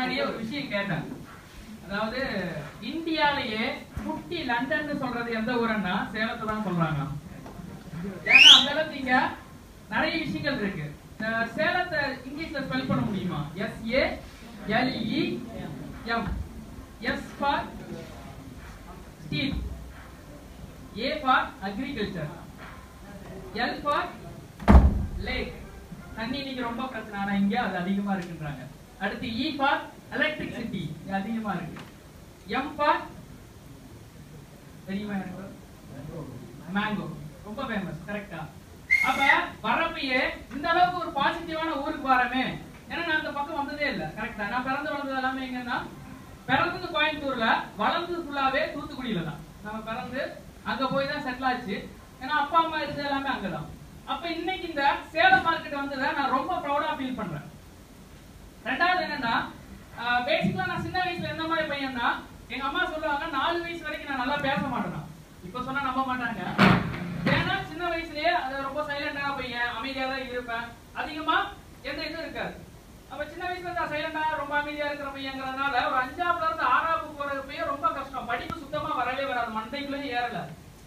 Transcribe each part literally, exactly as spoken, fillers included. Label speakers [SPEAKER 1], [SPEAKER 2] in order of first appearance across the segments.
[SPEAKER 1] முன்னாடியே ஒரு விஷயம் கேட்டேன். அதாவது இந்தியாலேயே குட்டி லண்டன் சொல்றது எந்த ஊருன்னா சேலத்துல தான் சொல்றாங்க. ஏன்னா அந்த அளவுக்கு இங்க நிறைய விஷயங்கள் இருக்கு. சேலத்தை இங்கிலீஷ்ல ஸ்பெல் பண்ண முடியுமா? S A L E M. S for steel, A for agriculture, L for lake. தண்ணி இன்னைக்கு ரொம்ப பிரச்சனை, ஆனா இங்க அது அதிகமா இருக்குன்றாங்க. அடுத்து இ ஃபார் எலக்ட்ரிசிட்டி, அதிகமா இருக்கு. எம் ஃபார் தெரியுமா எனக்கு? மேங்கோ, ரொம்ப ஃபேமஸ். கரெக்டா? அப்ப வரப்பயே இந்த அளவுக்கு ஒரு பாசிட்டிவான ஊருக்கு வரமே. ஏன்னா நான் அந்த பக்கம் வந்ததே இல்ல. கரெக்டா? நான் பிறந்து வளர்ந்தது எல்லாமே எங்கன்னா, பிறந்தது கோயம்புத்தூர்ல, வளர்ந்தது ஃபுல்லாவே தூத்துக்குடியில தான். நம்ம பிறந்து அங்க போய் தான் செட்டில் ஆச்சு. ஏன்னா அப்பா அம்மா இருந்தது எல்லாமே அங்கதான். அப்ப இன்னைக்கு இந்த சேலம் மார்க்கெட் வந்ததை நான் ரொம்ப ப்ரௌடா ஃபீல் பண்றேன். ரெண்டாவது என்னன்னா, பேசிக்கலா நான் சின்ன வயசுல எந்த மாதிரி பையன்னா, எங்க அம்மா சொல்லுவாங்க நாலு வயசு வரைக்கும் நான் நல்லா பேச மாட்டேனா. இப்ப சொன்னா நம்ப மாட்டாங்க. ஏன்னா சின்ன வயசுலயே அது ரொம்ப சைலண்டான பையன், அமைதியா தான் இருப்பேன். அதிகமா எந்த இதுவும் இருக்காது. அப்ப சின்ன வயசுல தான் சைலண்டா ரொம்ப அமைதியா இருக்கிற பையங்கிறதுனால ஒரு அஞ்சாப்புல இருந்து ஆறாப்பு போறப்பயே ரொம்ப கஷ்டம். படிப்பு சுத்தமா வரவே வராது, மண்டைக்குள்ளே ஏறல.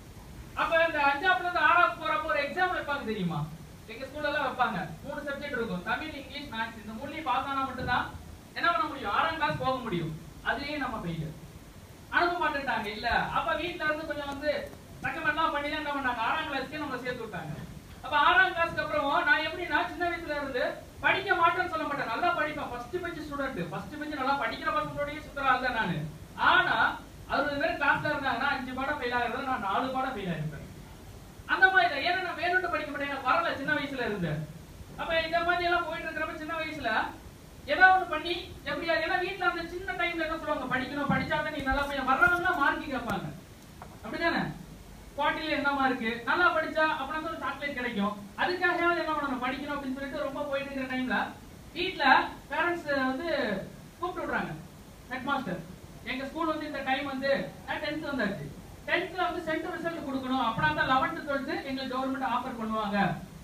[SPEAKER 1] அப்ப இந்த அஞ்சாப்புல இருந்து ஆறாப்பு போறப்ப ஒரு எக்ஸாம் வைப்பாங்க தெரியுமா? எங்க ஸ்கூல்ல எல்லாம் வைப்பாங்க. மூணு சப்ஜெக்ட் இருக்கும், தமிழ், இங்கிலீஷ், மேத்ஸ். இந்த மூணுலயும் பாஸ் ஆனா மட்டும் தான் என்ன பண்ண முடியும், ஆறாம் கிளாஸ் போக முடியும். அதுலயே நம்ம ஃபெயில். அனுப்ப மாட்டேன்ட்டாங்க. இல்ல அப்ப வீட்டுல இருந்து கொஞ்சம் வந்து ரெக்கமெண்ட்லாம் பண்ணி தான் என்ன பண்ணாங்க, ஆறாம் கிளாஸ்க்கே நம்ம சேர்த்து விட்டாங்க. அப்ப ஆறாம் கிளாஸ்க்கு அப்புறம் நான் எப்படின்னா சின்ன வயசுல இருந்து படிக்க மாட்டேன்னு சொல்ல மாட்டேன், நல்லா படிப்பேன். First bench student, first bench நல்லா படிக்கிற பசங்களோடய சுத்தரா இருந்தேன் நானு. ஆனா அறுபது பேர் கிளாஸ்ல இருந்தாங்கன்னா அஞ்சு பாடம் ஃபெயில் ஆகிறத நான் நாலு பாடம் ஃபெயில் ஆயிருப்பேன். அந்த மாதிரி ஏன்னா நான் வேணும்னு படிக்க மாட்டேன், எனக்கு வரல சின்ன வயசுல இருந்து. அப்ப இந்த மாதிரி எல்லாம் போயிட்டு இருக்கிறப்ப சின்ன வயசுல ஏதாவது ஒண்ணு பண்ணி எப்படியா, ஏன்னா வீட்டுல அந்த சின்ன டைம்ல என்ன சொல்லுவாங்க, படிக்கணும், படிச்சாதான் நீ நல்லா பையன். வர்றவங்க மார்க் கேட்பாங்க, அப்படிதானே? பாட்டில என்ன மார்க், நல்லா படிச்சா அப்படின்னா ஒரு சாக்லேட் கிடைக்கும். அதுக்காக என்ன பண்ணணும், படிக்கணும் அப்படின்னு சொல்லிட்டு ரொம்ப போயிட்டு இருக்கிற டைம்ல வீட்டுல பேரண்ட்ஸ் வந்து கூப்பிட்டு விடுறாங்க. ஹெட் மாஸ்டர், எங்க ஸ்கூல் வந்து இந்த டைம் வந்து டென்த் வந்தாச்சு, டென்த்ல வந்து சென்டர் ரிசல்ட் கொடுக்கணும், அப்படின்னா தான் லெவன்த் டுவெல்த் எங்களுக்கு கவர்மெண்ட் ஆஃபர் பண்ணுவாங்க.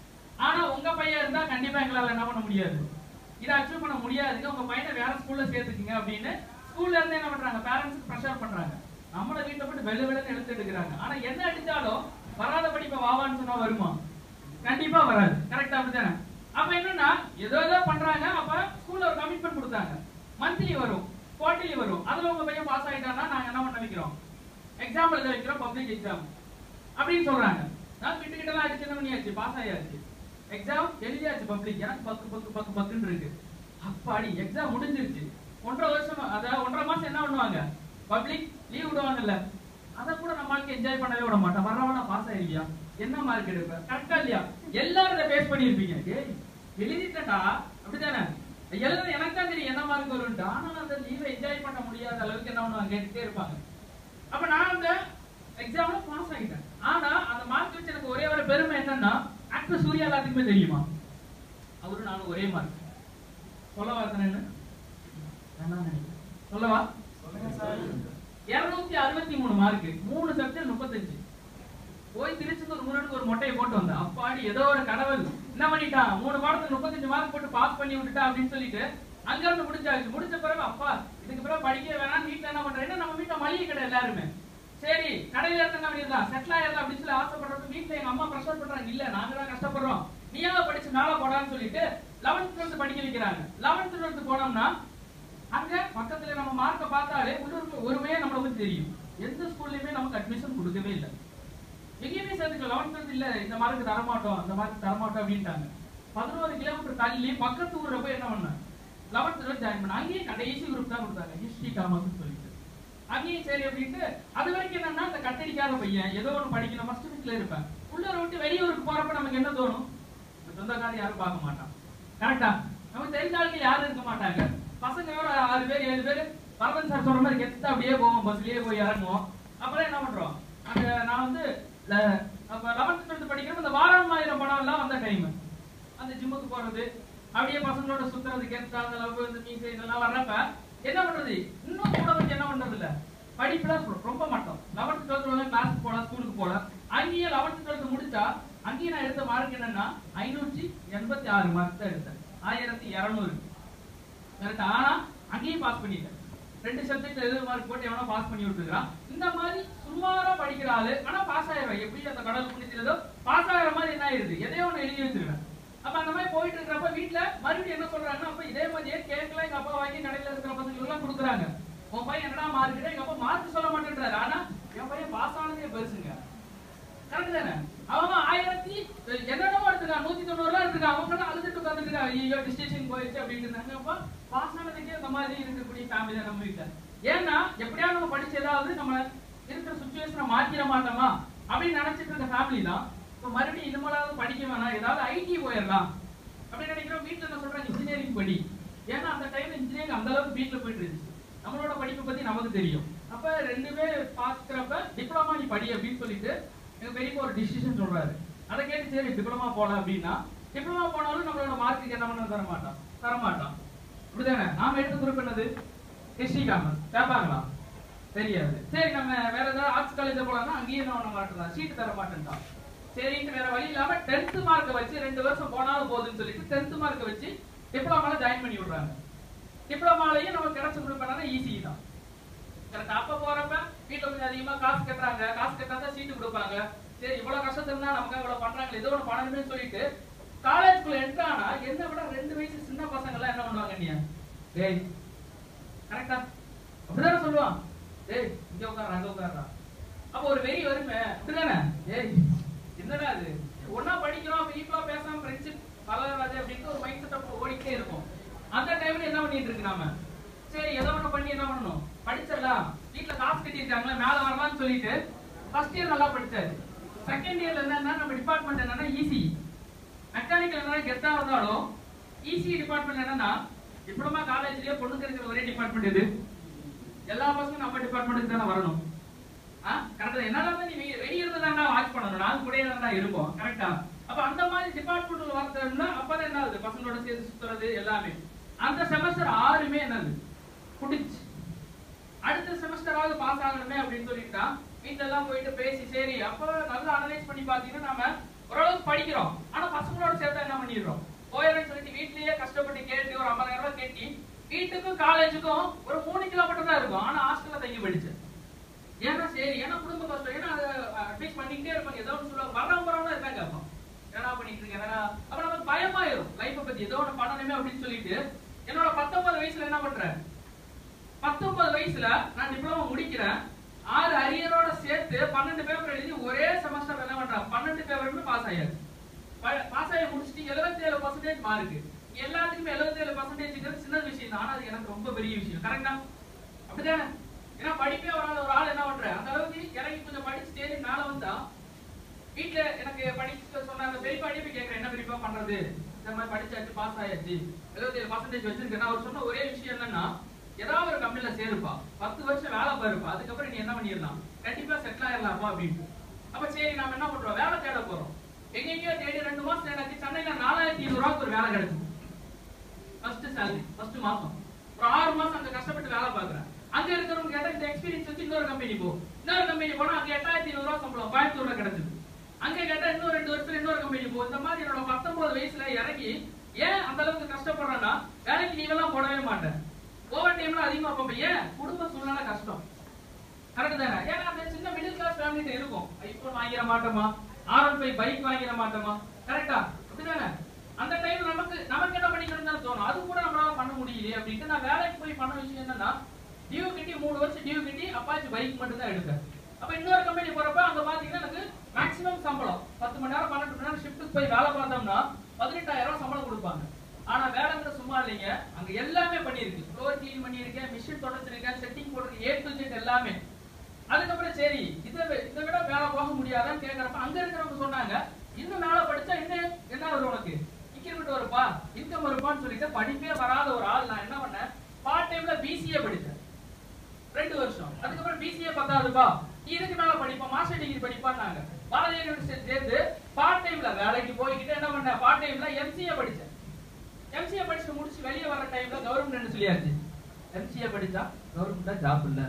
[SPEAKER 1] ஆனா உங்க பையன் இருந்தா கண்டிப்பா எங்களால என்ன பண்ண முடியாது, இதை அச்சீவ் பண்ண முடியாதுங்க, உங்க பையனை வேற ஸ்கூல்ல சேர்த்துக்குங்க அப்படின்னு ஸ்கூல்ல இருந்து என்ன பண்றாங்க, பேரண்ட்ஸ்க்கு ப்ரெஷர் பண்றாங்க. நம்மள வீட்டை போட்டு வெள்ள வெள்ளன்னு எடுத்து எடுக்கிறாங்க. ஆனா என்ன அடிச்சாலும் வராத படிப்பை வாவான்னு சொன்னா வருமா? கண்டிப்பா வராது. கரெக்டா? அப்படித்தானே? அப்ப என்னன்னா ஏதோ ஏதோ பண்றாங்க. அப்ப ஸ்கூல்ல ஒரு கமிட்மெண்ட் கொடுத்தாங்க, மந்த்லி வரும், குவார்டர்லி வரும். அதுல உங்க பையன் பாஸ் ஆயிட்டான்னா நாங்க என்ன பண்ண வைக்கிறோம், எக்ஸாம் எழுத வைக்கிறோம், பப்ளிக் எக்ஸாம் அப்படின்னு சொல்றாங்க. நான் கிட்ட கிட்ட எல்லாம் அடிச்சு என்ன பண்ணியாச்சு, பாஸ் ஆயாச்சு, எக்ஸாம் எழுதியாச்சு, பப்ளிக். எனக்கு பக்கு பக்கு பக்கு பக்குன்னு இருக்கு. அப்பாடி எக்ஸாம் முடிஞ்சிருச்சு. ஒன்றரை வருஷம், அதாவது ஒன்றரை மாசம் என்ன பண்ணுவாங்க, பப்ளிக் லீவ் விடுவாங்கல்ல, அதை கூட நம்மளுக்கு என்ஜாய் பண்ணவே விட மாட்டோம். வர்றவனா பாஸ் ஆயிருவியா, என்ன மார்க் எடுப்ப, கரெக்டா இல்லையா? எல்லாரும் இதை பேஸ் பண்ணிருப்பீங்க. ஏய் எழுதிட்டா அப்படித்தானே, எழுத எனக்கு தான் தெரியும் என்ன மார்க் வரும்ட்டு. ஆனா அந்த லீவை என்ஜாய் பண்ண முடியாத அளவுக்கு என்ன பண்ணுவாங்க, கேட்டுட்டே இருப்பாங்க. அப்ப நான் அந்த எக்ஸாம்ல பாஸ் ஆகிட்டேன். ஆனா அந்த மார்க் வச்சு எனக்கு ஒரே ஒரு பெருமை என்னன்னா, ஆக்டர் சூர்யா எல்லாத்துக்குமே தெரியுமா, அவரு நானும் ஒரே மார்க். சொல்லவா தானே, சொல்லவா? இருநூத்தி அறுபத்தி மூணு மார்க், மூணு சப்ஜெக்ட் முப்பத்தஞ்சு. போய் திருச்செந்தூர் முருகனுக்கு ஒரு மொட்டையை போட்டு வந்தேன். அப்பாடி ஏதோ ஒரு கடவுள் என்ன பண்ணிட்டான், மூணு பாடத்துக்கு முப்பத்தஞ்சு மார்க் போட்டு பாஸ் பண்ணி விட்டுட்டா அப்படின்னு சொல்லிட்டு அங்க இருந்து முடிச்சாச்சு. முடிச்ச பிறகு அப்பா இதுக்கு பிறகு படிக்க வேணாம், வீட்டுல என்ன பண்றேன், நம்ம வீட்டுல மளிகை கடை எல்லாருமே சரி கடையில இருந்து என்ன பண்ணிடலாம், செட்டில் ஆயிடலாம் அப்படின்னு சொல்லி ஆசைப்படுறது. வீட்டுல எங்க அம்மா ப்ரெஷர் பண்றாங்க, இல்ல நாங்க தான் கஷ்டப்படுறோம், நீயாவது படிச்சு மேல போடான்னு சொல்லிட்டு லெவன்த் டுவெல்த் படிக்க வைக்கிறாங்க. லெவன்த் டுவெல்த் போனோம்னா அங்க பக்கத்துல நம்ம மார்க்க பார்த்தாலே உள்ளூருக்கு ஒருவே நம்மளுக்கு தெரியும். எந்த ஸ்கூல்லயுமே நமக்கு அட்மிஷன் கொடுக்கவே இல்லை, எங்கேயுமே சேர்த்துக்கல. லெவன்த் டுவெல்த் இல்ல, இந்த மார்க்கு தரமாட்டோம், இந்த மார்க் தரமாட்டோம் அப்படின்ட்டாங்க. பதினோரு கிலோமீட்டர் தள்ளி பக்கத்து ஊர்ல போய் என்ன பண்ண, லெவன்த் டுவெல்த் ஜாயின் பண்ண. அங்கேயும் கடைசி குரூப் தான் கொடுத்தாங்க, ஹிஸ்டரி காமர்ஸ் சொல்லிட்டு. அங்கேயும் சரி அப்படின்ட்டு அது வரைக்கும் என்னன்னா இந்த கட்டடிக்காத பையன் ஏதோ ஒண்ணு படிக்கணும், ஃபர்ஸ்ட் வீட்ல இருப்பேன். உள்ளூரை விட்டு வெளியூருக்கு போறப்ப நமக்கு என்ன தோணும், சொந்தக்காரர் யாரும் பார்க்க மாட்டான். கரெக்டா? நமக்கு தெரிஞ்ச ஆளுங்க யாரும் இருக்க மாட்டாங்க. பசங்க ஆறு பேர் ஏழு பேர் பரவன் சார் சொல்ற மாதிரி கெத்த அப்படியே போவோம், பஸ்லயே போய் இறங்குவோம். அப்புறம் என்ன பண்றோம், அங்க நான் வந்து அப்ப லெவன்த் டுவெல்த் படிக்கிறப்ப இந்த வாரம் ஆயிரம் படம் எல்லாம் வந்த டைம், அந்த ஜிம்முக்கு போறது, அப்படியே பசங்களோட சுத்துறது, கெத்தா அந்த லவ் இந்த மீசை இதெல்லாம் வர்றப்ப என்ன பண்றது, இன்னும் கூட வச்சு என்ன பண்றது இல்ல, படிப்புல ரொம்ப மாட்டோம். லெவன்த் டுவெல்த் கிளாஸ் போல, ஸ்கூலுக்கு போல. அங்கேயே லெவன்த் டுவெல்த் முடிச்சா அங்கேயும் நான் எடுத்த மார்க் என்னன்னா ஐநூற்றி எண்பத்தி ஆறு மார்க் தான் எடுத்தேன், ஆயிரத்தி இருநூறு. ஆனா அங்கேயும் பாஸ் பண்ணிட்டேன். ரெண்டு சப்ஜெக்ட் எழுபது மார்க் போட்டு எவனோ பாஸ் பண்ணி விட்டுருக்கான். இந்த மாதிரி சுமாரா படிக்கிற ஆளு ஆனா பாஸ் ஆயிடுவேன். எப்படி அந்த கடவுள் புண்ணியத்திலோ பாஸ் ஆகிற மாதிரி என்ன ஆயிருது, எதையோ ஒண்ணு எழுதி வச்சிருவேன். அப்ப அந்த மாதிரி போயிட்டு இருக்கிறப்ப வீட்டுல மறுபடியும் என்ன சொல்றாங்கன்னா, அப்ப இதே மாதிரியே கேட்கலாம் எங்க அப்பா வாங்கி கடையில இருக்கிற பசங்களுக்கு எல்லாம் கொடுக்குறாங்க. உன் பையன் என்னடா மார்க், எங்க அப்பா மார்க் சொல்ல மாட்டேன்றாரு. ஆனா என் பையன் பாஸ் ஆனதே பெருசுங்க. கரெக்ட் தானே? அவங்க ஆயிரத்தி என்னென்னமோ எடுத்துக்கான், நூத்தி தொண்ணூறு எல்லாம் எடுத்துக்கான். அவங்க அழுதுட்டு உட்காந்துட்டு ஐயோ டிஸ்டிங்ஷன் போயிடுச்சு அப்படின்னு இருந்தாங்க. அப்ப பாஸ் ஆனதுக்கே இந்த மாதிரி இருக்கக்கூடிய ஃபேமிலி தான் நம்ம வீட்டுல. ஏன்னா எப்படியா நம்ம படிச்சு ஏதாவது நம்ம இருக்கிற சுச்சுவேஷனை மாத்திர மாட்டோமா அப்படின்னு நினைச்சிட்டு இருக்க ஃபேமிலி தான். இப்ப மறுபடியும் இனிமேலாவது படிக்க வேணாம், ஏதாவது ஐடி போயிடலாம் அப்படின்னு நினைக்கிறோம். வீட்டுல என்ன சொல்றாங்க, இன்ஜினியரிங் படி. ஏன்னா அந்த டைம்ல இன்ஜினியரிங் அந்த அளவுக்கு வீட்டுல போயிட்டு இருந்துச்சு. நம்மளோட படிப்பை பத்தி நமக்கு தெரியும். அப்ப ரெண்டு பேர் பாக்குறப்ப டிப்ளமா நீ படி அப்படின்னு சொல்லிட்டு எங்க பெரியப்பா ஒரு டிசிஷன் சொல்றாரு. அதை கேட்டு சரி டிப்ளமா போலாம் அப்படின்னா, டிப்ளமா போனாலும் நம்மளோட மார்க்குக்கு என்ன பண்ண தர மாட்டான் தர மாட்டான் அப்படிதானே? நாம எடுத்த குரூப் என்னது, ஹிஸ்டரி காமர்ஸ். கேட்பாங்களா? தெரியாது. சரி நம்ம வேற ஏதாவது ஆர்ட்ஸ் காலேஜ் போலாம்னா அங்கேயும் என்ன பண்ண மாட்டேன், சீட்டு தர மாட்டேன்ட்டான். சரின்ட்டு வேற வழி இல்லாம டென்த் மார்க்கை வச்சு ரெண்டு வருஷம் போனாலும் போகுதுன்னு சொல்லிட்டு டென்த் மார்க்கை வச்சு டிப்ளமால ஜாயின் பண்ணி விடுறாங்க. டிப்ளமாலையும் நமக்கு கிடைச்ச குரூப் என்னன்னா ஈஸி தான். கரெக்டா? அப்ப போறப்ப வீட்டுல கொஞ்சம் அதிகமா காசு கட்டுறாங்க, காசு கட்டாதான் சீட்டு கொடுப்பாங்க. சரி இவ்வளவு கஷ்டத்துல இருந்தா நமக்கு இவ்வளவு பண்றாங்க, ஏதோ ஒண்ணு பண்ணணும்னு சொல்லிட்டு காலேஜ்குள்ள என்ட்ரு ஆனா என்ன விட ரெண்டு வயசு சின்ன பசங்க எல்லாம் என்ன பண்ணுவாங்க, நீ டேய் கரெக்டா அப்படிதானே சொல்லுவான், டேய் இங்க உட்கார அங்க உட்காரா. அப்ப ஒரு வெறி வருமே அப்படிதானே? ஏய் என்னடா அது, ஒன்னா படிக்கிறோம் அப்ப ஈக்குவலா பேசாம ஃப்ரெண்ட்ஷிப் வளராது அப்படின்னு ஒரு மைண்ட் செட் ஓடிக்கிட்டே இருக்கும். அந்த டைம்ல என்ன பண்ணிட்டு இருக்கு நாம, சரி ஏதோ ஒண்ணு பண்ணி என்ன பண்ணணும், படிச்சிடலாம். வீட்டுல காசு கட்டிருக்காங்களே மேல வரலாம்னு சொல்லிட்டு ஃபர்ஸ்ட் இயர் நல்லா படிச்சாரு. செகண்ட் இயர்ல என்னன்னா நம்ம டிபார்ட்மெண்ட் என்னன்னா ஈசி. மெக்கானிக்கல் என்ன கெத்தா இருந்தாலும் ஈசி டிபார்ட்மெண்ட் என்னன்னா டிப்ளமா காலேஜ்லயே பொண்ணுக்கு இருக்கிற ஒரே டிபார்ட்மெண்ட் இது. எல்லா பசங்களும் நம்ம டிபார்ட்மெண்ட்டுக்கு தானே வரணும். கரெக்டா? என்னால நீ வெளியே இருந்து தானே வாட்ச் பண்ணணும், நாங்க கூட தான் இருப்போம். கரெக்டா? அப்ப அந்த மாதிரி டிபார்ட்மெண்ட்ல வரதுன்னா அப்பதான் என்ன ஆகுது, பசங்களோட சேர்ந்து சுத்துறது எல்லாமே. அந்த செமஸ்டர் ஆறுமே என்னது புடிச்சு அடுத்த செமஸ்டராவது பாஸ் ஆகணுமே அப்படின்னு சொல்லிட்டா வீட்டுல எல்லாம் போயிட்டு பேசி சரி அப்ப நல்லா அனலைஸ் பண்ணி பாத்தீங்கன்னா நம்ம ஓரளவுக்கு படிக்கிறோம். ஆனா பசங்களோட சேர்த்தா என்ன பண்ணிடுறோம், போயிடுறேன்னு சொல்லிட்டு வீட்லயே கஷ்டப்பட்டு கேட்டு ஒரு ஐம்பதாயிரம் ரூபாய் கேட்டி வீட்டுக்கும் காலேஜுக்கும் ஒரு மூணு கிலோமீட்டர் தான் இருக்கும். ஆனா ஹாஸ்டல்ல தங்கி படிச்சேன். ஏன்னா சரி ஏன்னா குடும்ப கஷ்டம், ஏன்னா அதை அட்வைஸ் பண்ணிக்கிட்டே இருப்பாங்க. ஏதோ ஒன்று சொல்லுவாங்க, வரவங்க வரவங்க இருக்காங்க. அப்போ என்னடா பண்ணிட்டு இருக்கேன், என்னடா அப்ப நமக்கு பயமாயிரும் லைஃபை பத்தி, ஏதோ ஒன்று பண்ணணுமே அப்படின்னு சொல்லிட்டு என்னோட பத்தொன்பது வயசுல என்ன பண்றேன், பத்தொன்பது வயசுல நான் டிப்ளமோ முடிக்கிறேன். ஆறு அரியரோட சேர்த்து பன்னெண்டு பேப்பர் எழுதி ஒரே செமஸ்டர் என்ன பண்றேன், பன்னெண்டு பேப்பருமே பாஸ் ஆயாச்சு. பாஸ் ஆகி முடிச்சுட்டு எழுபத்தி ஏழு பர்சன்டேஜ் மார்க்கு. எல்லாத்துக்குமே எழுபத்தி ஏழு பர்சன்டேஜ் சின்ன விஷயம் தான், ஆனா அது எனக்கு ரொம்ப பெரிய விஷயம். கரெக்டா? அப்படிதானே? ஏன்னா படிப்பே வராத ஒரு ஆள் என்ன பண்ற, அந்த அளவுக்கு இறங்கி கொஞ்சம் படிச்சு தேடி மேல வந்தா வீட்டுல எனக்கு படிச்சு சொன்னாங்க. பெரியப்பா அடி போய் கேட்கிறேன், என்ன பெரியப்பா பண்றது, இந்த மாதிரி படிச்சாச்சு பாஸ் ஆயாச்சு எழுபத்தி ஏழு பர்சன்டேஜ் வச்சிருக்கேன். அவர் சொன்ன ஒரே விஷயம் என்னன்னா, ஏதாவது ஒரு கம்பெனில சேருப்பா, பத்து வருஷம் வேலை பாருப்பா, அதுக்கப்புறம் நீ என்ன பண்ணிடலாம், கண்டிப்பா செட்டில் ஆயிடலாமா அப்படின்னு. அப்ப சரி நாம என்ன பண்றோம், வேலை தேட போறோம். எங்கெங்கயோ தேடி ரெண்டு மாசம் எனக்கு சென்னையில நாலாயிரத்தி ஐநூறு ரூபாய்க்கு ஒரு வேலை கிடைச்சு. ஃபர்ஸ்ட் சேலரி ஃபர்ஸ்ட் மாசம் ஒரு ஆறு மாசம் அங்க கஷ்டப்பட்டு வேலை பாக்குறேன். அங்க இருக்கிறவங்க கேட்டா இந்த எக்ஸ்பீரியன்ஸ் வச்சு இன்னொரு கம்பெனி போ, இன்னொரு கம்பெனி போனா அங்க எட்டாயிரத்தி ஐநூறு ரூபாய் சம்பளம் கோயம்புத்தூர்ல கிடைச்சது. அங்க கேட்டா இன்னும் ரெண்டு வருஷத்துல இன்னொரு கம்பெனி போ. இந்த மாதிரி என்னோட பத்தொன்பது வயசுல இறங்கி ஏன் அந்த அளவுக்கு கஷ்டப்படுறேன்னா, வேலைக்கு நீவெல்லாம் போடவே மாட்டேன், ஓவர் டைம்ல அதிகமா பார்ப்பேன். ஏன் குடும்ப சூழ்நிலை கஷ்டம். கரெக்ட் தானே? ஏன்னா அந்த சின்ன மிடில் கிளாஸ் ஃபேமிலிட்ட இருக்கும், ஐபோன் வாங்கிட மாட்டோமா, ஆர் ஒன் ஃபைவ் பைக் வாங்கிட மாட்டோமா. கரெக்டா? அப்படிதானே? அந்த டைம் நமக்கு நமக்கு என்ன பண்ணிக்கணும்னு தோணும், அது கூட நம்மளால பண்ண முடியலையே அப்படின்ட்டு நான் வேலைக்கு போய் பண்ண விஷயம் என்னன்னா, டியூ கட்டி மூணு வருஷம் டியூ கட்டி அப்பாச்சி பைக் மட்டும் தான் எடுப்பேன். அப்ப இன்னொரு கம்பெனி போறப்ப அங்க பாத்தீங்கன்னா எனக்கு மேக்ஸிமம் சம்பளம் பத்து மணி நேரம் பன்னெண்டு மணி நேரம் ஷிஃப்ட்டுக்கு போய் வேலை பார்த்தோம்னா பதினெட்டாயிரம் ரூபாய் சம்பளம் கொடுப்பாங்க. ஆனா வேலைங்கிற சும்மா இல்லைங்க, அங்க எல்லாமே பண்ணிருக்கு, ஃப்ளோர் கிளீன் பண்ணியிருக்கேன், மிஷின் தொடச்சிருக்கேன், செட்டிங் போட்டிருக்கேன், ஏ டு ஜெட் எல்லாமே. அதுக்கப்புறம் சரி இதை இதை விட வேலை போக முடியாதான்னு கேட்கறப்ப அங்க இருக்கிறவங்க சொன்னாங்க, இன்னும் மேல படிச்சா இன்னும் என்ன வரும் உனக்கு, இன்கிரிமெண்ட் வருப்பா, இன்கம் வருப்பான்னு சொல்லிட்டு படிப்பே வராத ஒரு ஆள் நான் என்ன பண்ணேன், பார்ட் டைம்ல பிசிஏ படிச்சேன் ரெண்டு வருஷம். அதுக்கப்புறம் பிசிஏ பத்தாதுப்பா, இதுக்கு மேல படிப்பா, மாஸ்டர் டிகிரி படிப்பான்னாங்க. பாரதிய யூனிவர்சிட்டி சேர்ந்து பார்ட் டைம்ல வேலைக்கு போய்கிட்டு என்ன பண்ணேன், பார்ட் டைம்ல எம்சிஏ படிச்சேன். எம்சிஏ படிச்சு முடிச்சு வெளியே வர டைம்ல கவர்மெண்ட் சொல்லியாச்சு, எம்சிஏ படிச்சா கவர்மெண்ட் ஜாப் இல்ல,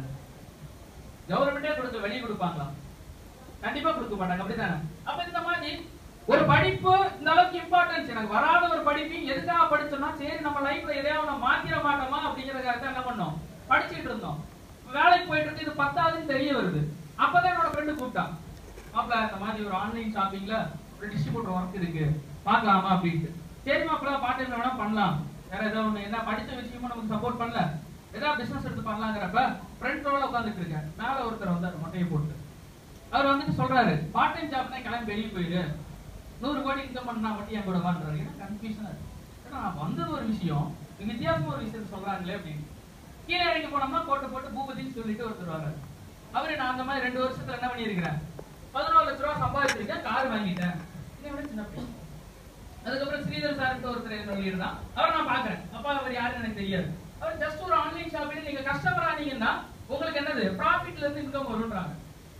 [SPEAKER 1] கவர்மெண்டே கொடுத்து வெளியே கொடுப்பாங்களா, கண்டிப்பா கொடுக்க மாட்டாங்க. அப்படித்தானே? அப்ப இந்த மாதிரி ஒரு படிப்பு இந்த அளவுக்கு இம்பார்ட்டன்ஸ் எனக்கு வராத ஒரு படிப்பையும் எதுக்காக படிச்சோம்னா சரி நம்ம லைஃப்ல எதையாவது நம்ம மாத்திர மாட்டோமா அப்படிங்கறதுக்காக என்ன பண்ணோம், படிச்சுட்டு இருந்தோம். வேலைக்கு போயிட்டு இருக்கு, இது பத்தாதுன்னு தெரிய வருது. அப்பதான் என்னோட ஃப்ரெண்டு கூப்பிட்டான், அப்ப இந்த மாதிரி ஒரு ஆன்லைன் ஷாப்பிங்ல ஒரு டிஸ்ட்ரிபியூட்டர் ஒர்க் இருக்கு பாக்கலாமா அப்படின்ட்டு. சரி மாப்பிள்ள பார்ட் டைம்ல வேணா பண்ணலாம், வேற ஏதோ ஒண்ணு என்ன படிச்ச விஷயமா நமக்கு சப்போர்ட் பண்ணல, ஏதாவது பிசினஸ் எடுத்து பண்ணலாங்கிறப்ப ஃப்ரெண்டோட உட்காந்துட்டு இருக்கேன். மேல ஒருத்தர் வந்தாரு மட்டையை போட்டு. அவர் வந்துட்டு சொல்றாரு, பார்ட் டைம் ஜாப் தான் கிளம்பி வெளியே போயிரு, நூறு கோடி இன்கம் பண்ணா மட்டும் என் கூட வான்றாரு. ஏன்னா கன்ஃபியூஷனா இருக்கு, ஏன்னா நான் வந்தது ஒரு விஷயம், வித்தியாசமா ஒரு விஷயம் சொல்றாங்களே அப்படின்னு. கீழே இறங்கி போனோம்னா கோட்டை போட்டு பூபதினு சொல்லிட்டு ஒருத்தர் வர்றாரு. அவரு நான் அந்த மாதிரி ரெண்டு வருஷத்துல என்ன பண்ணிருக்கிறேன், பதினாலு லட்ச ரூபா சம்பாதிச்சிருக்கேன், கார் வாங்கிட்டேன். இதை விட சின்ன பையன். அதுக்கப்புறம் ஸ்ரீதர் சார் ஒருத்தர் சொல்லியிருந்தான், அவரை நான் பாக்குறேன். அப்பா அவர் யாருன்னு எனக்கு தெரியாது. அவர் ஜஸ்ட் ஒரு ஆன்லைன் ஷாப்பிங், நீங்க கஸ்டமர் ஆனீங்கன்னா உங்களுக்கு என்னது ப்ராஃபிட்ல இருந்து இன்கம் வரும்ன்றாங்க.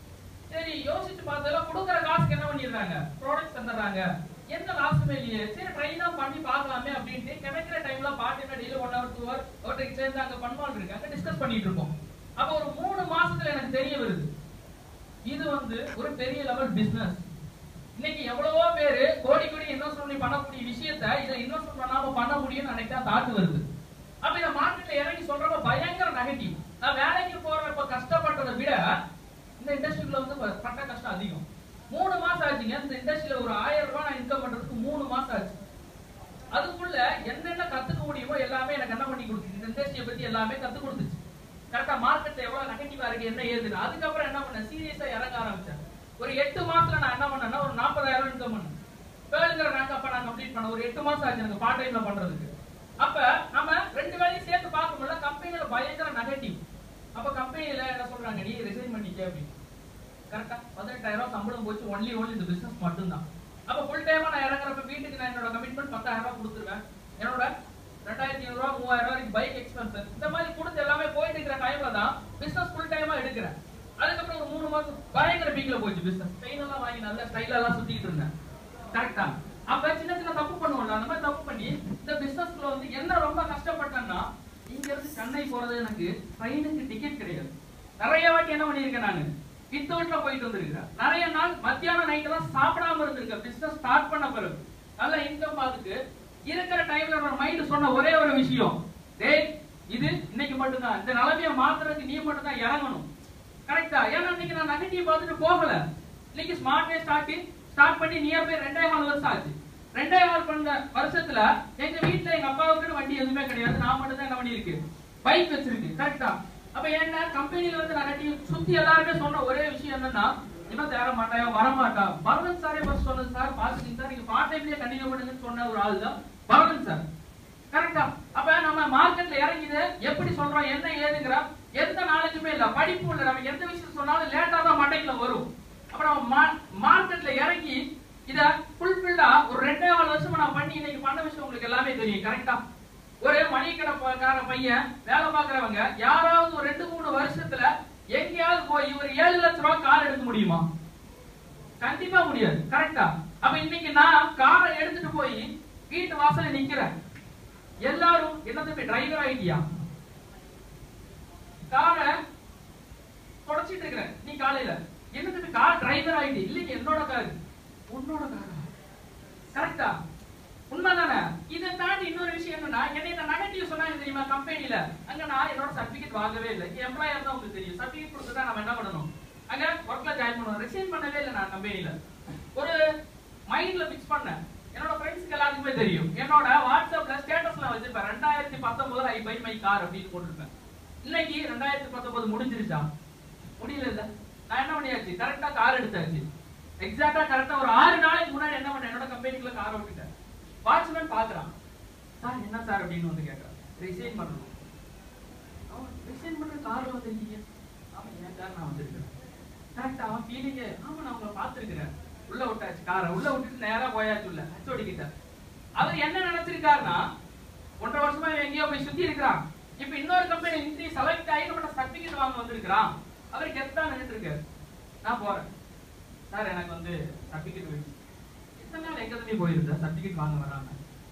[SPEAKER 1] சரி யோசிச்சு பார்த்தா கொடுக்குற காசுக்கு என்ன பண்ணிடுறாங்க, ப்ராடக்ட் தந்துடுறாங்க, எந்த லாஸுமே இல்லையே, சரி ட்ரை தான் பண்ணி பார்க்கலாமே அப்படின்ட்டு கிடைக்கிற டைம்ல part time daily one hour two hour ஒருத்தருக்கு சேர்ந்து அங்க பண்ணுவாள் இருக்காங்க, டிஸ்கஸ் பண்ணிட்டு இருக்கோம். அப்ப ஒரு மூணு மாசத்துல எனக்கு தெரிய வருது, இது வந்து ஒரு பெரிய லெவல் பிசினஸ். இன்னைக்கு எவ்வளவோ பேரு கோடி கோடி இன்வெஸ்ட் பண்ணி பண்ணக்கூடிய விஷயத்த இதை இன்வெஸ்ட் பண்ணாம பண்ண முடியும்னு நினைச்சா தாட்டு வருது. அப்ப இந்த மார்க்கெட்ல இறங்கி சொல்றப்ப பயங்கர நெகட்டிவ். நான் வேலைக்கு போறப்ப கஷ்டப்பட்டதை விட இந்த இண்டஸ்ட்ரிக்குள்ள வந்து பட்ட கஷ்டம் அதிகம். மூணு மாசம் ஆச்சுங்க இந்த இண்டஸ்ட்ரியில ஒரு ஆயிரம் ரூபாய் நான் இன்கம் பண்றதுக்கு மூணு மாசம் ஆச்சு. அதுக்குள்ள என்னென்ன கத்துக்க முடியுமோ எல்லாமே எனக்கு என்ன பண்ணி கொடுத்துச்சு, இந்த இண்டஸ்ட்ரியை பத்தி எல்லாமே கத்து கொடுத்துச்சு. கரெக்டா மார்க்கெட்ல எவ்வளவு நெகட்டிவா இருக்கு என்ன ஏதுன்னு. அதுக்கப்புறம் என்ன பண்ண சீரியஸா இறங்க ஆரம்பிச்சேன். ஒரு எட்டு மாசத்துல நான் என்ன பண்ணேன்னா ஒரு நாற்பதாயிரம் இன்கம் பண்ணேன். பேருங்கிற ரேங்க் அப்ப நான் கம்ப்ளீட் பண்ண ஒரு எட்டு மாசம் ஆச்சு எனக்கு பார்ட் டைம்ல பண்றதுக்கு. அப்ப நம்ம ரெண்டு வேலையும் சேர்த்து பார்க்கும்போது கம்பெனில பயங்கர நெகட்டிவ். அப்ப கம்பெனில என்ன சொல்றாங்க, நீ ரிசைன் பண்ணிக்க அப்படின்னு. கரெக்டா பதினெட்டாயிரம் ரூபாய் சம்பளம் போச்சு, ஒன்லி ஒன்லி இந்த பிசினஸ் மட்டும்தான். அப்ப ஃபுல் டைமா நான் இறங்குறப்ப வீட்டுக்கு நான் என்னோட கமிட்மெண்ட் பத்தாயிரம் ரூபாய் கொடுத்துருவேன். என்னோட ரெண்டாயிரத்தி ஐநூறு ரூபாய் மூவாயிரம் ரூபாய்க்கு பைக் எக்ஸ்பென்சஸ் இந்த மாதிரி கொடுத்து எல்லாமே போயிட்டு இருக்கிற டைம்ல தான் பிசினஸ் ஃபுல் டைமா எடுக்கிறேன். அதுக்கப்புறம் ஒரு மூணு மாசம் பயங்கர பீக்ல போச்சு பிசினஸ். செயின் எல்லாம் வாங்கி நல்ல ஸ்டைல எல்லாம் சுத்திட்டு இருந்தேன். கரெக்டா அப்ப சின்ன சின்ன தப்பு பண்ணுவோம்ல, அந்த மாதிரி தப்பு பண்ணி இந்த பிசினஸ்ல வந்து என்ன ரொம்ப கஷ்டப்பட்டேன்னா, இங்க இருந்து சென்னை போறது எனக்கு ட்ரெயினுக்கு டிக்கெட் கிடையாது. நிறைய வாட்டி என்ன பண்ணிருக்கேன், நானு வித்தவுட்ல போயிட்டு வந்திருக்கேன். நிறைய நாள் மத்தியானம் நைட் எல்லாம் சாப்பிடாம இருந்திருக்கேன். பிசினஸ் ஸ்டார்ட் பண்ண பிறகு நல்ல இன்கம் பார்த்துட்டு இருக்கிற டைம்ல ஒரு மைண்ட் சொன்ன ஒரே ஒரு விஷயம், டேய் இது இன்னைக்கு மட்டும்தான், இந்த நிலைமையை மாத்துறதுக்கு நீ மட்டும் தான் இறங்கணும். கரெக்டா? ஏன்னா இன்னைக்கு நான் நெகட்டிவ் பார்த்துட்டு போகல. இன்னைக்கு ஸ்மார்ட் வே ஸ்டார்ட் ஸ்டார்ட் பண்ணி நியர் பை ரெண்டே கால் வருஷம் ஆச்சு. ரெண்டே கால் பண்ண வருஷத்துல எங்க வீட்டுல எங்க அப்பாவுக்கு வண்டி எதுவுமே கிடையாது, நான் மட்டும் தான் என்ன பண்ணிருக்கு பைக் வச்சிருக்கு. கரெக்டா? அப்ப என்ன கம்பெனில வந்து நெகட்டிவ் சுத்தி எல்லாருமே சொன்ன ஒரே விஷயம் என்னன்னா, இன்னும் தேர மாட்டாயா வரமாட்டா. பரவன் சாரே ஃபர்ஸ்ட் சொன்னது, சார் பாத்துட்டீங்க சார், நீங்க பார்ட் டைம்லயே கண்டினியூ பண்ணுங்கன்னு சொன்ன ஒரு ஆள் தான் பரவன் சார். கரெக்டா? அப்ப நம்ம மார்க்கெட்ல இறங்கிது எப்படி சொல்றோம் என்ன ஏதுங்கிற எந்த நாலேஜுமே இல்ல, படிப்பு இல்ல. நம்ம எந்த விஷயம் சொன்னாலும் லேட்டா தான் மண்டைக்குள்ள வரும். அப்புறம் மார்க்கெட்ல இறங்கி இத ஃபுல்ஃபில்டா ஒரு ரெண்டே நாலு வருஷமா நான் பண்ணி இன்னைக்கு பண்ண விஷயம் உங்களுக்கு எல்லாமே தெரியும். கரெக்டா? ஒரு மணிக்கடைக்கார பையன் வேலை பாக்குறவங்க யாராவது ஒரு ரெண்டு மூணு வருஷத்துல எங்கேயாவது போய் ஒரு ஏழு லட்சம் ரூபாய் கார் எடுக்க முடியுமா? கண்டிப்பா முடியாது. கரெக்டா? அப்ப இன்னைக்கு நான் காரை எடுத்துட்டு போய் வீட்டு வாசல்ல நிக்கிறேன். எல்லாரும் என்னது டிரைவர் ஆயிட்டியா, காரை தொடச்சிட்டு இருக்கிறேன் நீ காலையில, என்னது கார் டிரைவர் ஆயிட்டு, இல்லைங்க என்னோட கார். உன்னோட காரா? கரெக்டா? உண்மைதானே? இதை தாண்டி இன்னொரு விஷயம் என்னன்னா, என்ன இந்த நெகட்டிவ் சொன்னாங்க தெரியுமா கம்பெனில, அங்க நான் என்னோட சர்டிபிகேட் வாங்கவே இல்லை. எம்ப்ளாயர் தான் உங்களுக்கு தெரியும், சர்டிபிகேட் கொடுத்துட்டா நம்ம என்ன பண்ணணும், அங்க ஒர்க்ல ஜாயின் பண்ணுவோம். ரிசைன் பண்ணவே இல்லை நான் கம்பெனில. ஒரு மைண்ட்ல பிக்ஸ் பண்ணேன். என்னோட ஃப்ரெண்ட்ஸ்க்கு எல்லாருக்குமே தெரியும், என்னோட வாட்ஸ்அப்ல ஸ்டேட்டஸ்ல வச்சிருப்பேன் ரெண்டாயிரத்தி பத்தொன்பதுல ஐ பை மை கார் அப்படின்னு போட்டிருப்பேன். இன்னைக்கு ரெண்டாயிரத்தி பத்தொன்பது முடிஞ்சிருச்சா? முடியல இல்ல. நான் என்ன பண்ணியாச்சு, கரெக்டா கார் எடுத்தாச்சு. எக்ஸாக்டா கரெக்டா ஒரு ஆறு நாளைக்கு முன்னாடி என்ன பண்ணேன், என்னோட கம்பெனிக்குள்ள கார் ஓட்டிட்டேன். வாட்ச்மேன் பாக்குறான், சார் என்ன சார் அப்படின்னு வந்து கேட்கறான். ரிசைன் பண்ணணும். அவன் ரிசைன் பண்ண கார்ல வந்துருக்கீங்க? ஆமா ஏன் சார் நான் வந்திருக்கேன். கரெக்டா? அவன் ஃபீலிங்க, ஆமா நான் உங்களை பார்த்திருக்கிறேன். உள்ள விட்டாச்சு, காரை உள்ள விட்டுட்டு நேரா போயாச்சு உள்ள ஹெச்ஓடி கிட்ட. அவர் என்ன நினைச்சிருக்காருன்னா, ஒன்றரை வருஷமா எங்கேயோ போய் சுத்தி இருக்கிறான், இப்ப இன்னொரு கம்பெனி இன்ட்ரி செலக்ட் ஆகி நம்ம சர்டிபிகேட் வாங்க வந்திருக்கிறான். அவர் கெத்தா நின்றுட்டு இருக்காரு. நான் போறேன், சார் எனக்கு வந்து சர்டிபிகேட் வேணும். இத்தனை நாள் எங்க தம்பி போயிருந்தா சர்டிபிகேட் வாங்க வராங்க?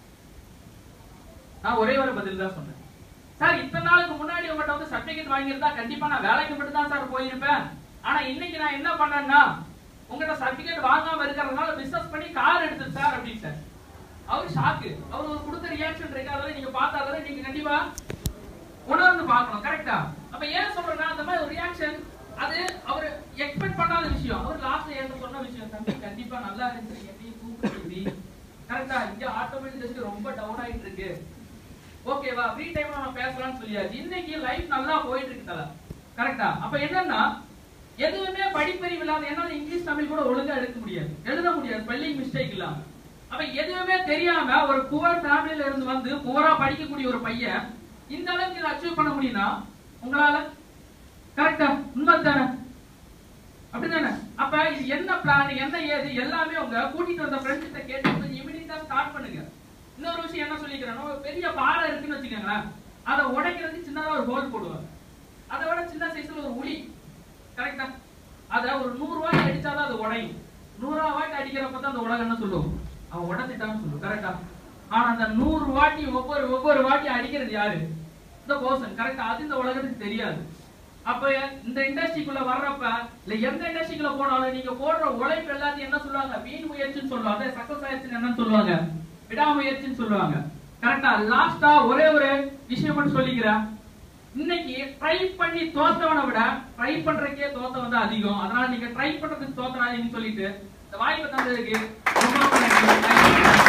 [SPEAKER 1] நான் ஒரே ஒரு பதில் தான் சொன்னேன், சார் இத்தனை நாளுக்கு முன்னாடி உங்கள்கிட்ட வந்து சர்டிபிகேட் வாங்கியிருந்தா கண்டிப்பா நான் வேலைக்கு மட்டும் தான் சார் போயிருப்பேன். ஆனா இன்னைக்கு நான் என்ன பண்ணேன்னா, உங்ககிட்ட சர்டிபிகேட் வாங்காம இருக்கிறதுனால பிசினஸ் பண்ணி கார் எடுத்து சார் அப்படின்னு அவர் ஷாக்கு. அவர் ஒரு கொடுத்த ரியாக்ஷன் இருக்கு, அதெல்லாம் நீங்க பார்த்தாதான் நீங்க கண்டிப்பா உணர்ந்து பார்க்கணும். கரெக்டா? அப்ப ஏன் சொல்றேன்னா அந்த மாதிரி ஒரு ரியாக்ஷன் அது அவர் எக்ஸ்பெக்ட் பண்ணாத விஷயம். அவர் லாஸ்ட்ல ஏன் சொன்ன விஷயம், தம்பி கண்டிப்பா நல்லா இருந்துச்சு, எப்படியும் கூப்பிட்டு கரெக்டா, இங்க ஆட்டோமேட்டிக் இண்டஸ்ட்ரி ரொம்ப டவுன் ஆயிட்டு இருக்கு, ஓகேவா, ஃப்ரீ டைம்ல நம்ம பேசலாம்னு சொல்லியாச்சு. இன்னைக்கு லைஃப் நல்லா போயிட்டு இருக்கு தல. கரெக்டா? அப்ப என்னன்னா எதுவுமே படிப்பறிவு இல்லாத, என்னால இங்கிலீஷ் தமிழ் கூட ஒழுங்கா எடுக்க முடியாது, எழுத முடியாது, ஸ்பெல்லிங் மிஸ்டேக் இல்லாம. அப்ப எதுவுமே தெரியாம ஒரு புவர் ஃபேமிலில இருந்து வந்து புவரா படிக்கக்கூடிய ஒரு பையன் இந்த அளவுக்கு இதை அச்சீவ் பண்ண முடியும்னா உங்களால, கரெக்டா? உண்மைதானே? அப்படிதானே? அப்ப இது என்ன பிளான், என்ன ஏது எல்லாமே உங்க கூட்டிட்டு வந்த ஃப்ரெண்ட்ஸ் கிட்ட கேட்டு இமிடியேட்டா ஸ்டார்ட் பண்ணுங்க. இன்னொரு விஷயம் என்ன சொல்லிக்கிறேன், பெரிய பாறை இருக்குன்னு வச்சுக்கோங்களேன், அதை உடைக்கிறதுக்கு சின்னதா ஒரு ஹோல் போடுவாங்க, அதை விட சின்ன சைஸ்ல ஒரு உளி, கரெக்டா? அத ஒரு நூறு ரூபாய்க்கு அடிச்சாதான் அது உடையும். நூறு ரூபாய்க்கு அடிக்கிறப்ப தான் அந்த உலகம் என்ன சொல்லுவோம், அவன் உடஞ்சிட்டான்னு சொல்லுவோம். கரெக்டா? ஆனா அந்த நூறு வாட்டி ஒவ்வொரு ஒவ்வொரு வாட்டி அடிக்கிறது யாரு, இந்த பர்சன். கரெக்டா? அது இந்த உலகத்துக்கு தெரியாது. அப்ப இந்த இண்டஸ்ட்ரிக்குள்ள வர்றப்ப இல்ல எந்த இண்டஸ்ட்ரிக்குள்ள போனாலும் நீங்க போடுற உழைப்பு எல்லாத்தையும் என்ன சொல்லுவாங்க, வீண் முயற்சின்னு சொல்லுவாங்க. சக்சஸ் ஆயிடுச்சுன்னு என்னன்னு சொல்லுவாங்க, விடாமுயற்சின்னு சொல்லுவாங்க. கரெக்டா? லாஸ்டா ஒரே ஒரு விஷயம் மட்டும் சொல்லிக்கிறேன். இன்னைக்கு ட்ரை பண்ணி தோத்தவனை விட ட்ரை பண்றதுக்கே தோத்தவன் தான் அதிகம். அதனால நீங்க ட்ரை பண்றதுக்கு தோத்தனாதீங்கன்னு சொல்லிட்டு இந்த வாய்ப்பை தந்ததுக்கு ரொம்ப நன்றி.